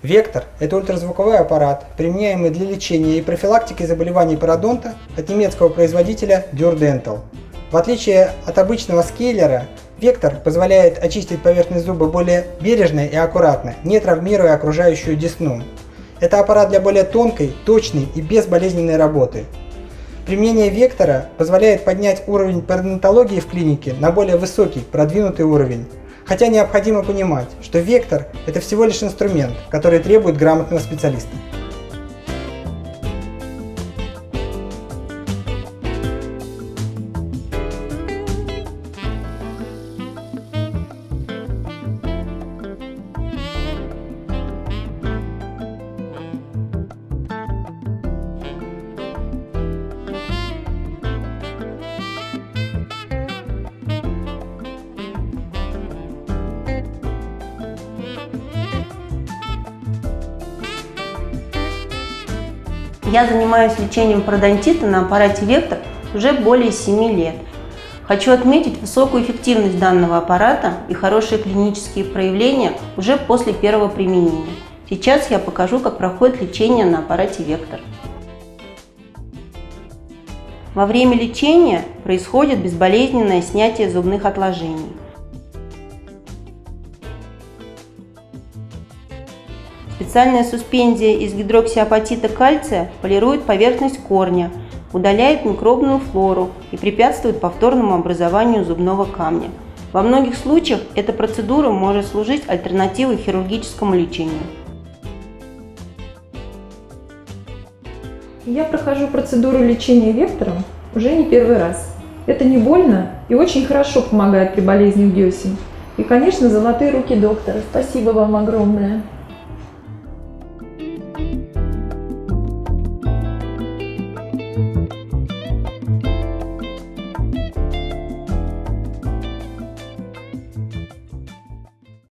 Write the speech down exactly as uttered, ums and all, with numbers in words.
Вектор – это ультразвуковой аппарат, применяемый для лечения и профилактики заболеваний пародонта от немецкого производителя Dürr Dental. В отличие от обычного скейлера, вектор позволяет очистить поверхность зуба более бережно и аккуратно, не травмируя окружающую десну. Это аппарат для более тонкой, точной и безболезненной работы. Применение вектора позволяет поднять уровень пародонтологии в клинике на более высокий, продвинутый уровень. Хотя необходимо понимать, что вектор – это всего лишь инструмент, который требует грамотного специалиста. Я занимаюсь лечением пародонтита на аппарате Вектор уже более семи лет. Хочу отметить высокую эффективность данного аппарата и хорошие клинические проявления уже после первого применения. Сейчас я покажу, как проходит лечение на аппарате Вектор. Во время лечения происходит безболезненное снятие зубных отложений. Специальная суспензия из гидроксиапатита кальция полирует поверхность корня, удаляет микробную флору и препятствует повторному образованию зубного камня. Во многих случаях эта процедура может служить альтернативой хирургическому лечению. Я прохожу процедуру лечения вектором уже не первый раз. Это не больно и очень хорошо помогает при болезнях десен. И, конечно, золотые руки доктора. Спасибо вам огромное.